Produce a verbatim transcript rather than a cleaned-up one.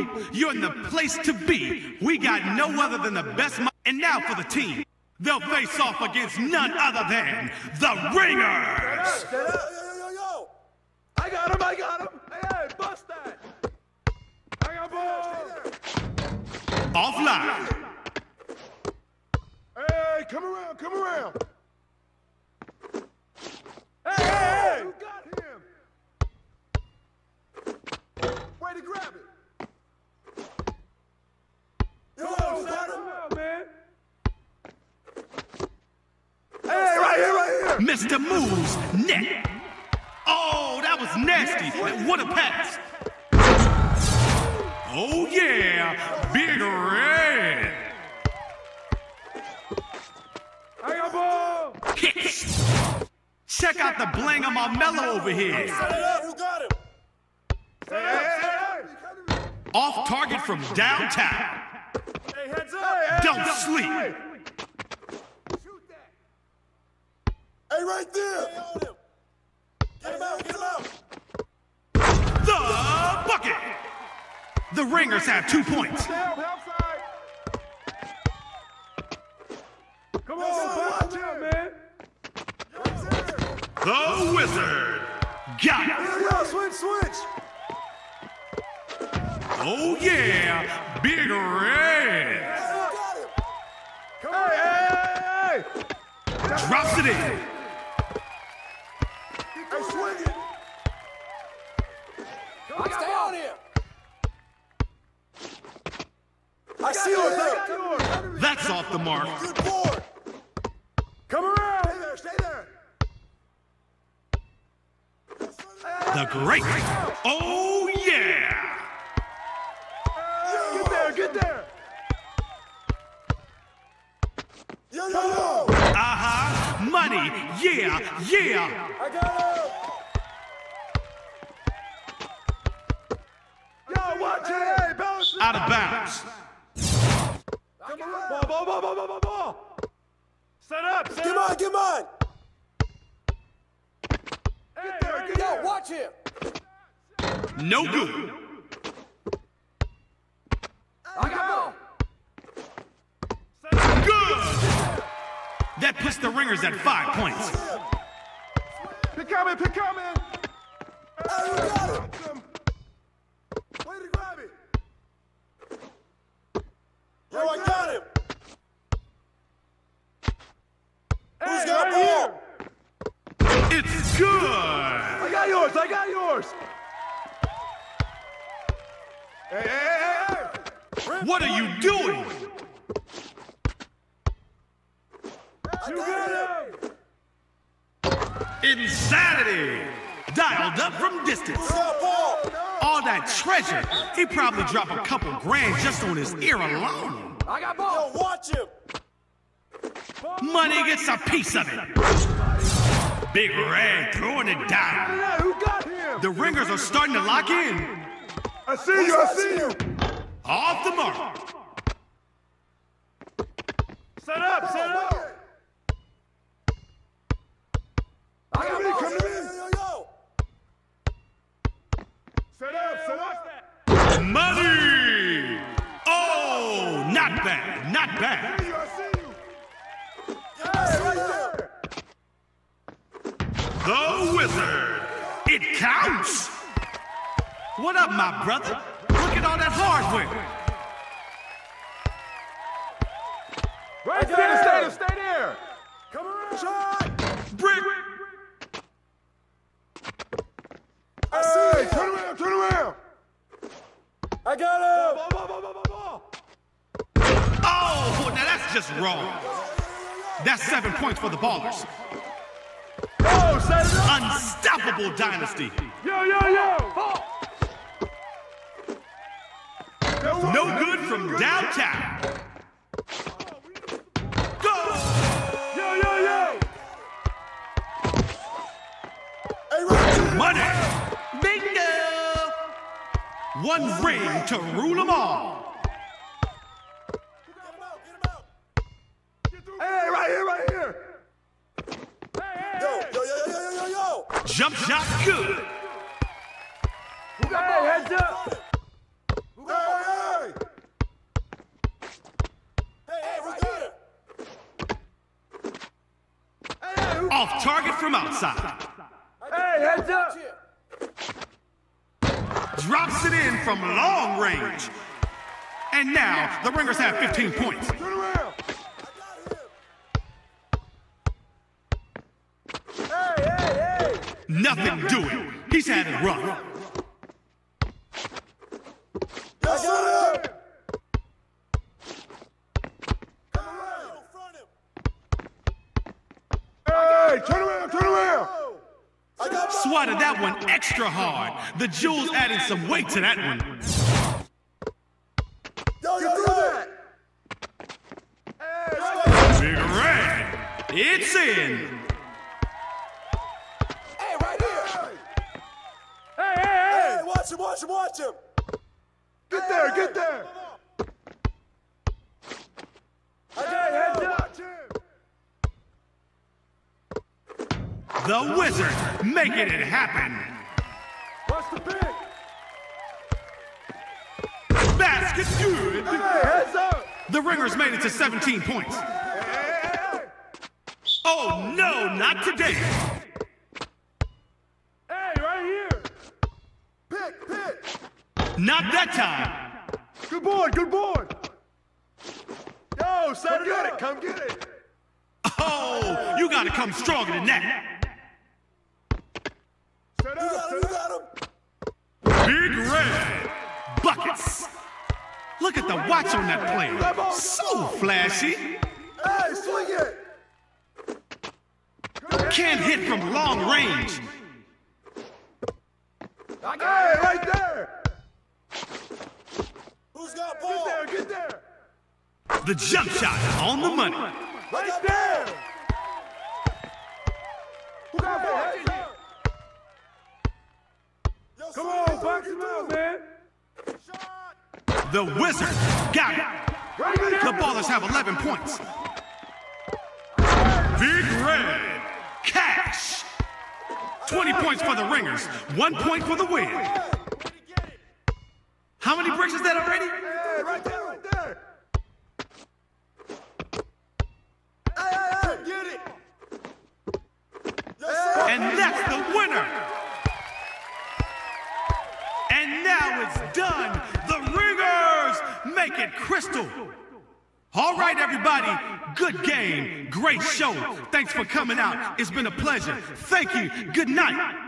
You're in the place to be. We got no other than the best. And now for the team. They'll face off against none other than the Ringers. Yo, yo, yo, yo. I got him, I got him. Hey, hey, bust that. I got ball. Offline. Hey, come around, come around. Hey, hey, hey. You got him. Way to grab it. Yo, got him out, man. Hey, right here, right here. Mister Moves, net. Oh, that was nasty. What a pass. Oh, yeah. Big Red. I got ball. Kicks. Check out the bling on my Mello over here. Set it up. Who got him? Set it up, set it up. Off target from downtown. Hey, heads up. Don't sleep. Shoot that. Hey, right there. Hey, on him. Get him out, get him out. The bucket. The Ringers have two points. Help, help side. Come on, watch him, man. The Wizard. Got it. Yo, yo, switch, switch. Oh, yeah. Big Red. Come on. Hey, hey, hey. Drops it in. Hey, swing it. Come on, stay on here. I see yours. That's off the mark. Good board. Come around. Stay there, stay there. The Great. Oh, yeah. Get there, get there. Yo, yo, yo. Uh-huh. Money. Yeah, yeah. I got him. Yo, watch it. Hey, bounce it. Out of bounds. Come on. Ball, ball, ball, ball, ball, ball, ball. Set up, set up. Get mine, get mine. Hey, get there, get there. Yo, watch him. No good. I got ball. Good. That puts the Ringers at five points. Pick coming, pick coming. Hey, you got him. Way to grab it. Yo, I got him. Who's got ball? It's good. I got yours, I got yours. Hey, hey, hey, hey. What are you doing? You got him. Insanity. Dialed up from distance. Got ball. All that treasure. He probably dropped a couple grand just on his ear alone. I got ball. Yo, watch him. Money gets a piece of it. Big Red throwing it down. Yeah, who got him? The Ringers are starting to lock in. I see you, I see you. Off the mark. Set up, set up. I got me, come to me. Yo, yo, yo. Set up, set up. Money. Oh, not bad, not I bad. see you, I see you. Hey, right there. The Wizard. It counts. What up, my brother? Look at all that hardware. Right there. Stay there, stay there. Come around. Shot. Brick. I see you. Turn around, turn around. I got him. Ball, ball, ball, ball, ball, ball. Oh, now that's just wrong. That's seven points for the Ballers. Oh, set it up. Unstoppable dynasty. Yo, yo, yo. Ball. No good from downtown. Go! Yo, yo, yo. Money! Bingo! One ring to rule them all. Hey, right here, right here. Hey, hey, yo, yo, yo, yo, yo, yo, yo. Jump shot good. Who got hey, heads up. Who got target from outside. Hey, heads up! Drops it in from long range. And now, the Ringers have fifteen points. Turn around! Hey, hey, hey! Nothing doing. He's had it rough. Yes, sir! Hey, turn around, turn around! Swatted that one extra hard. The Jewels adding some weight to that one. Yo, yo, yo! Big Red. It's in. Hey, right here! Hey, hey, hey! Hey, watch him, watch him, watch him! Get there, get there! Hey, heads up! The Wizard making it happen. Watch the pick! Basket good. Hey, heads up! The Ringers made it to seventeen points. Hey, hey, hey! Oh no, not today. Hey, right here! Pick, pick! Not that time. Good board, good board! Yo, set it up! Come get it! Oh, you gotta come stronger than that. Set up, set up! Big Red. Buckets. Look at the watch on that play. So flashy. Hey, swing it! Can't hit from long range. Hey, right there! Who's got ball? Get there, get there! The jump shot on the money. Right there! Who got ball? Come on, box him out, man! The Wizard got it. Right there! The Ballers have eleven points. Big Red. Cash. twenty points for the Ringers. One point for the win. How many bricks is that already? Hey, right there, right there! Hey, hey, hey! Get it! Yes, sir. And that's the winner. And now it's done. The Ringers make it crystal. All right, everybody. Good game. Great show. Thanks for coming out. It's been a pleasure. Thank you. Good night.